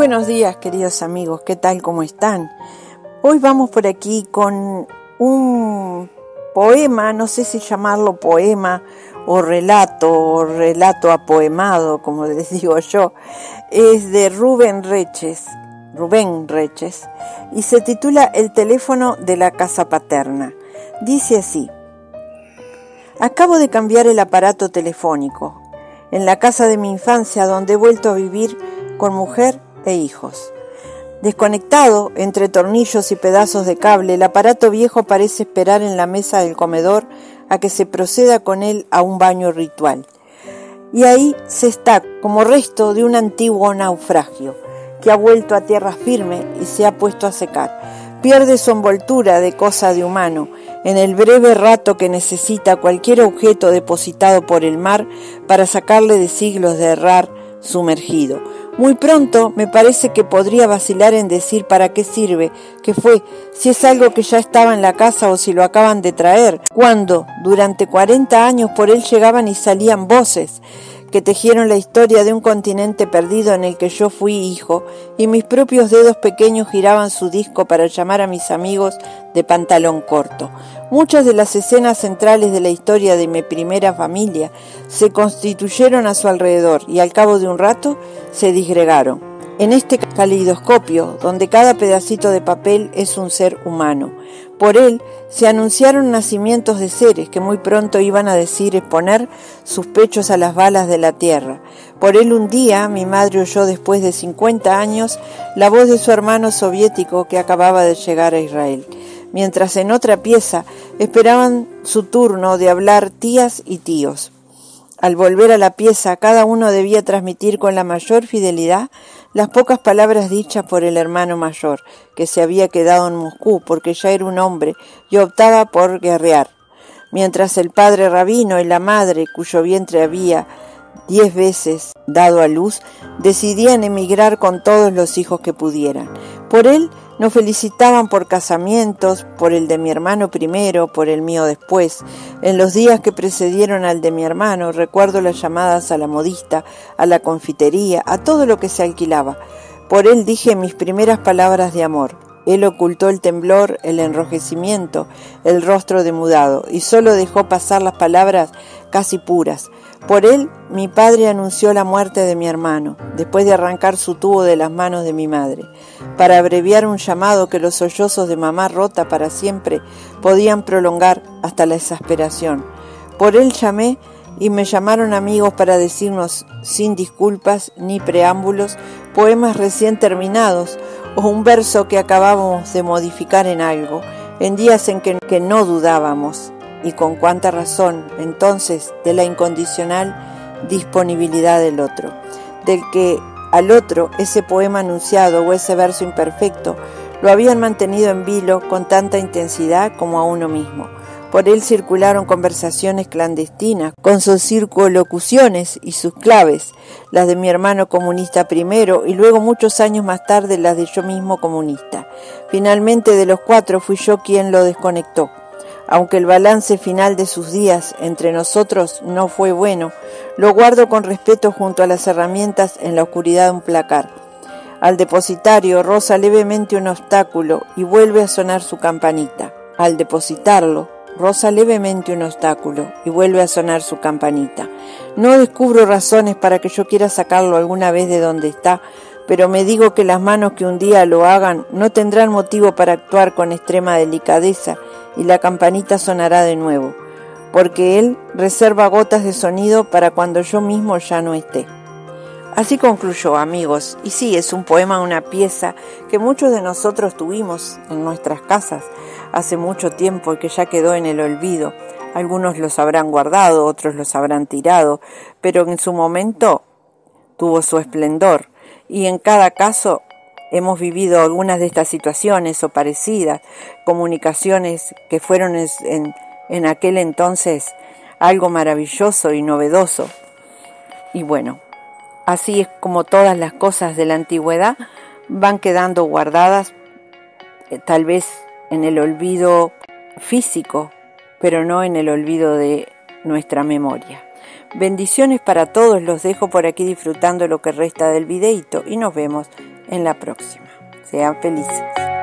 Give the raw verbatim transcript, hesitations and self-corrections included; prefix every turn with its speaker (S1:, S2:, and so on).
S1: buenos días, queridos amigos, ¿qué tal? ¿Cómo están? Hoy vamos por aquí con un poema, no sé si llamarlo poema o relato, o relato apoemado, como les digo yo. Es de Rubén Reches, Rubén Reches, y se titula El teléfono de la casa paterna. Dice así: acabo de cambiar el aparato telefónico en la casa de mi infancia, donde he vuelto a vivir con mujer e hijos. Desconectado entre tornillos y pedazos de cable, el aparato viejo parece esperar en la mesa del comedor a que se proceda con él a un baño ritual. Y ahí se está, como resto de un antiguo naufragio, que ha vuelto a tierra firme y se ha puesto a secar. Pierde su envoltura de cosa de humano en el breve rato que necesita cualquier objeto depositado por el mar para sacarle de siglos de errar sumergido. Muy pronto me parece que podría vacilar en decir para qué sirve, qué fue, si es algo que ya estaba en la casa o si lo acaban de traer, cuando durante cuarenta años por él llegaban y salían voces que tejieron la historia de un continente perdido en el que yo fui hijo, y mis propios dedos pequeños giraban su disco para llamar a mis amigos de pantalón corto. Muchas de las escenas centrales de la historia de mi primera familia se constituyeron a su alrededor y al cabo de un rato se disgregaron. En este caleidoscopio, donde cada pedacito de papel es un ser humano, por él se anunciaron nacimientos de seres que muy pronto iban a decir exponer sus pechos a las balas de la tierra. Por él un día mi madre oyó después de cincuenta años la voz de su hermano soviético que acababa de llegar a Israel, mientras en otra pieza esperaban su turno de hablar tías y tíos. Al volver a la pieza, cada uno debía transmitir con la mayor fidelidad las pocas palabras dichas por el hermano mayor, que se había quedado en Moscú porque ya era un hombre y optaba por guerrear, mientras el padre rabino y la madre, cuyo vientre había diez veces dado a luz, decidían emigrar con todos los hijos que pudieran. Por él nos felicitaban por casamientos, por el de mi hermano primero, por el mío después. En los días que precedieron al de mi hermano, recuerdo las llamadas a la modista, a la confitería, a todo lo que se alquilaba. Por él dije mis primeras palabras de amor. Él ocultó el temblor, el enrojecimiento, el rostro demudado, y solo dejó pasar las palabras casi puras. Por él, mi padre anunció la muerte de mi hermano, después de arrancar su tubo de las manos de mi madre, para abreviar un llamado que los sollozos de mamá rota para siempre podían prolongar hasta la exasperación. Por él llamé y me llamaron amigos para decirnos, sin disculpas ni preámbulos, poemas recién terminados o un verso que acabábamos de modificar en algo, en días en que, que no dudábamos. Y con cuánta razón, entonces, de la incondicional disponibilidad del otro, del que al otro ese poema anunciado o ese verso imperfecto lo habían mantenido en vilo con tanta intensidad como a uno mismo. Por él circularon conversaciones clandestinas, con sus circunlocuciones y sus claves, las de mi hermano comunista primero y luego muchos años más tarde las de yo mismo comunista. Finalmente de los cuatro fui yo quien lo desconectó. Aunque el balance final de sus días entre nosotros no fue bueno, lo guardo con respeto junto a las herramientas en la oscuridad de un placar. Al depositario roza levemente un obstáculo y vuelve a sonar su campanita. Al depositarlo, roza levemente un obstáculo y vuelve a sonar su campanita. No descubro razones para que yo quiera sacarlo alguna vez de donde está, pero me digo que las manos que un día lo hagan no tendrán motivo para actuar con extrema delicadeza y la campanita sonará de nuevo, porque él reserva gotas de sonido para cuando yo mismo ya no esté. Así concluyó, amigos, y sí, es un poema, una pieza que muchos de nosotros tuvimos en nuestras casas hace mucho tiempo y que ya quedó en el olvido. Algunos los habrán guardado, otros los habrán tirado, pero en su momento tuvo su esplendor. Y en cada caso hemos vivido algunas de estas situaciones o parecidas, comunicaciones que fueron en, en aquel entonces algo maravilloso y novedoso. Y bueno, así es como todas las cosas de la antigüedad van quedando guardadas, eh, tal vez en el olvido físico, pero no en el olvido de nuestra memoria. Bendiciones para todos, los dejo por aquí disfrutando lo que resta del videíto y nos vemos en la próxima. Sean felices.